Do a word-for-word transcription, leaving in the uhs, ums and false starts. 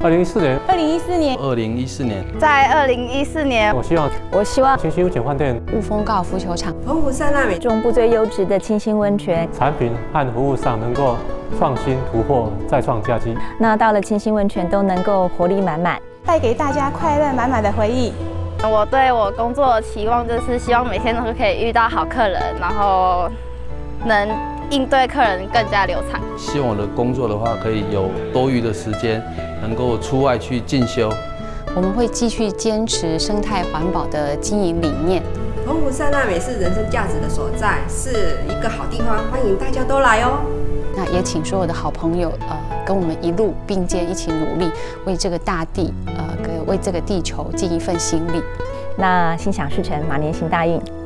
二零一四年， 二零一四年， 二零一四年， 在二零一四年， 我希望我希望清新温泉饭店、 雾峰高尔夫球场、 澎湖三纳美中部最优质的清新温泉产品和服务上能够创新突破，再创佳绩。 那到了清新温泉都能够活力满满， 带给大家快乐满满的回忆。 我对我工作的期望就是希望每天都可以遇到好客人，然后能应对客人更加流畅。 希望我的工作的话，可以有多余的时间，能够出外去进修。 我们会继续坚持生态环保的经营理念。 澎湖三纳美是人生价值的所在，是一个好地方，欢迎大家都来哦。 那也请所有的好朋友，呃，跟我们一路并肩，一起努力，为这个大地，呃，为这个地球尽一份心力。 那心想事成，马年行大运。